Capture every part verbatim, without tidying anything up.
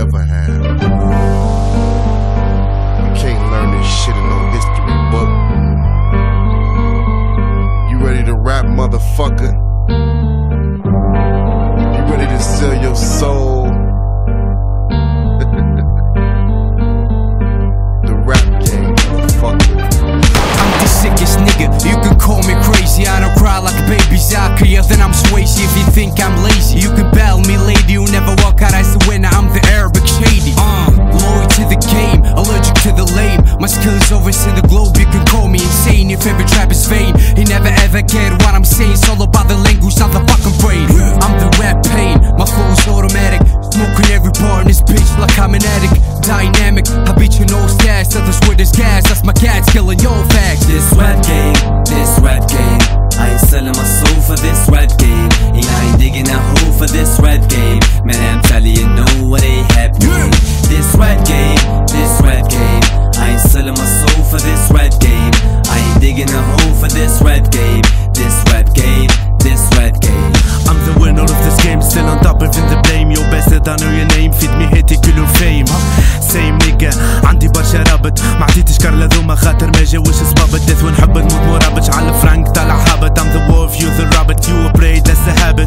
ever have. You can't learn this shit in no history book. You ready to rap, motherfucker? You ready to sell your soul? The rap game, motherfucker. I'm the sickest nigga, you can call me crazy. I don't cry like a baby Zakia, then I'm Swayze. If you think I'm lazy, you can battle me lady. You never walk out as a winner, I'm the Arabic shady. Uh, loyal to the game, allergic to the lame. My skill is overseeing the globe, you can call me insane. Your favorite trap is vain, he never ever get what I'm saying. It's all about the language, not the fucking brain. I'm the rap pain, my flow's automatic. Smoking every part in this bitch like I'm an addict. Dynamic, I beat your nose gas, others with this gas. That's my cat killing your facts. This rap game, this rap game, I ain't selling my soul for this rap game. And I ain't digging a hole for this rap game. Man, I'm telling you, know what ain't happening. This rap game, this rap game, I ain't selling my soul for this rap game. I ain't digging a hole for this rap game. This rap game, this rap game. I'm the winner of this game, still on top of the blame. Yo best I know your name, feed me hitty كله fame. Same nigga, عندي برشا رابط ما عطيتش كار لذوما خاطر ما جاوش سبابت. دث ونحب نموت مرابط على الفرنك طالع هابط. I'm the wolf, you the rabbit, you a prey, that's the habit.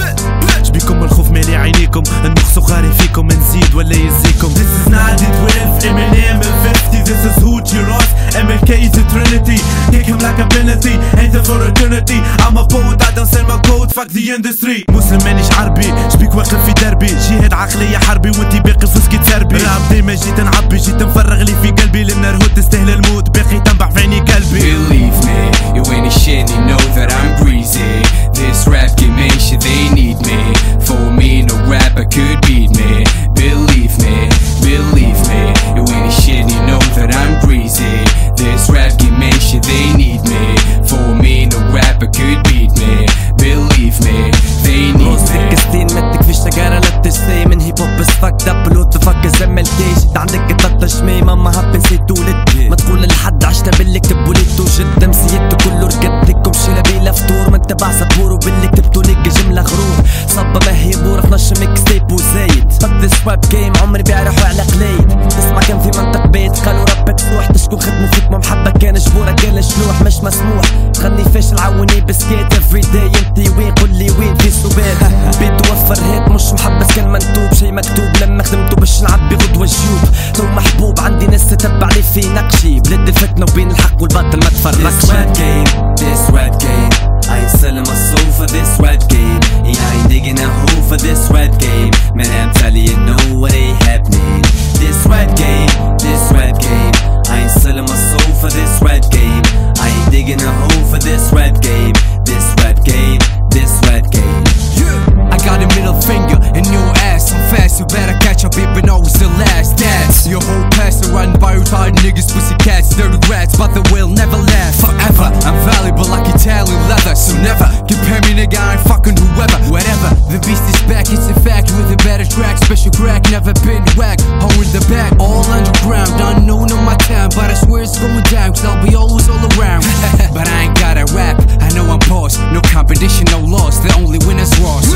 شبيكم الخوف مالي عينيكم، النقص غاري فيكم نزيد ولا يزيكم. This is ninety twelve, Eminem fifty, this is Hoochie Ross, M L K is a trinity. Kick him like a penalty, ain't there for eternity. I'm a poet, I don't sell my code, fuck the industry. مسلم مانيش عربي، شبيك واقف في دربي. جهاد عقلية حربي وانتي باقي في سكي تسربي. راب ديما جيت نعبي، جيت نفرغ لي في قلبي. لأن الهود تستاهل الموت، باقي تنبح في عيني قلبي. Believe me, you ain't shit, you know that I'm greasy. This rap game ain't shit, they need me. For me, no rapper could beat me. Believe me, believe me, you ain't shit, you know that I'm greasy. This rap game ain't shit, they need me. For me, no rapper could beat me. Believe me, they need me. ستين متك في الشجرة لا تشتي من هيب هوب بس فاكد اب لوت فك زم الجيش. انت عندك تلات شميمة ما هابن سيت ولد. ما تقول لحد عشنا باللي كتب ولدتو جد مسيتو كله رقد لكم شيلا بيلا فطور. ما انت باع سبور وباللي كتبتو لك جملة غرور. صبا ما هي بورة في نش ميكس تيب وزايد. فك ذس راب جيم عمري بيعرفوا على قليد. تسمع كان في منطق بيت قالوا ربك سوح. تشكو خدموا فيك ما محبة كان جبورة كان شلوح مش مسموح. تغني فاشل عوني بسكيت افري داي. انتي وين قول لي وين في سبات. بيت توفر هيك مش محبس كان مكتوب. شي مكتوب لما خدمته باش نعبي غدوة الجيوب. تو محبوب عندي ناس تتبع لي في نقشي. بلد الفتنة وبين الحق والباطل ما تفرقش. This rap game, this rap game, I ain't selling my soul for this rap game. And I ain't digging a hole for this rap game. Man, I'm telling you, know what ain't happening. This rap game, this rap game, I ain't selling my soul for this rap game. I ain't digging a hole for this rap game. This rap game, this rap game. I got a middle finger in your ass. I'm fast, you better catch up even though it's the last dance. Your whole past are run by retired niggas, pussy cats, dirty rats, but they will never last forever. I'm valuable like Italian leather, so never compare me nigga, I ain't fucking whoever. Whatever, the beast is back, it's a fact. With a better track, special crack, never been whacked. Hole in the back, all underground, unknown on my town. But I swear it's going down, cause I'll be always all around. But I ain't gotta rap, I know I'm boss. No competition, no loss, the only winner's Ross.